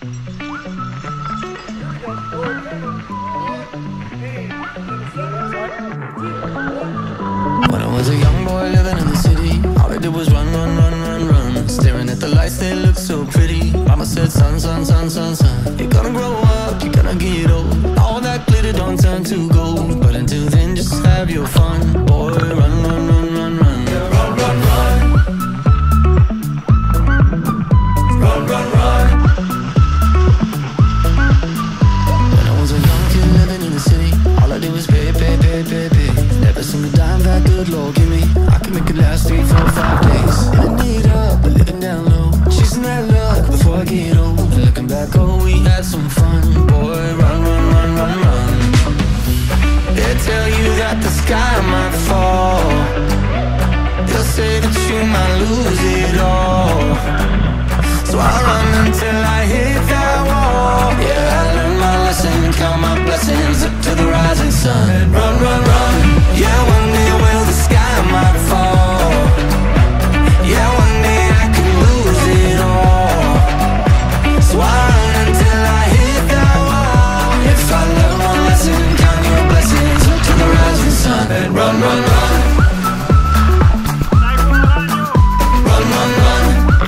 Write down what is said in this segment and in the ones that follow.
When I was a young boy living in the city, all I did was run, run, run, run, run. Staring at the lights, they looked so pretty. Mama said, son, son, son, son, son, you're gonna grow up, you're gonna get old. All that glitter don't turn to gold. But until then, just have your fun. Boy, run, run, run, run, run. Yeah, run, run, run. Run, run, run. When I was a young kid living in the city, all I did was pay, pay, pay, pay, pay. Never seen a dime that good Lord give me. I can make it last 3, 4, 5 days. Living it up, but living down low. Chasing that luck before I get old. And looking back, oh, we had some fun. Boy, run, run, run, run, run. They tell you that the sky might fall. They'll say that you might lose it all. So I run until I hit that wall. Yeah, I learned my lesson, count my blessings up to the rising sun. And run, run, run. Yeah, one day will the sky might fall. Yeah, one day I can lose it all. So I run until I hit that wall. If I learn one lesson, count your blessings up to the rising sun. And run, run, run. Run, run, run.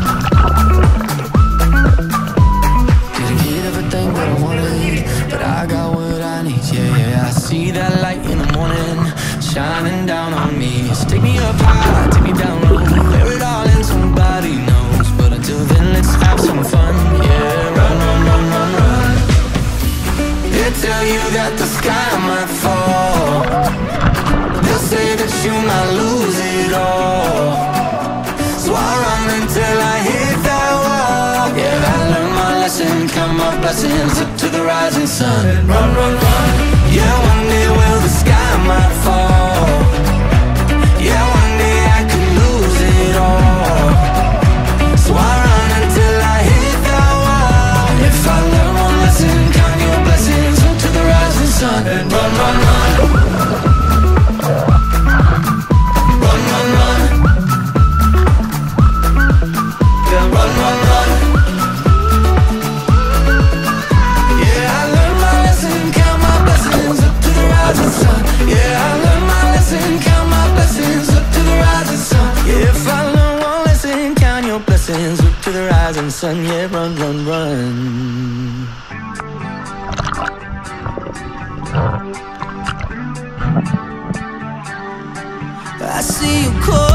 Didn't get everything that I wanted, but I got what I need. Yeah, yeah, I see that light in the morning shining down on me. So take me up high, take me down low, wear it all and somebody knows. But until then, let's have some fun. Yeah, run, run, run, run, run. They tell you that the sky might fall. They'll say that you might lose it all. So I run until I hit that wall. Yeah, I learned my lesson, count my blessings up to the rising sun. And run, run, run. Yeah, one day will the sky might fall. Yeah, one day I could lose it all. So I run until I hit that wall. If I learn one lesson, count your blessings up to the rising sun. And run, run, run. Run, run, run. Yeah, run, run, run. Yeah, I learned my lesson, count my blessings up to the rising sun. Yeah, I learned my lesson, count my blessings up to the rising sun. Yeah, if I learn one lesson, count your blessings up to the rising sun. Yeah, run, run, run. I see you call.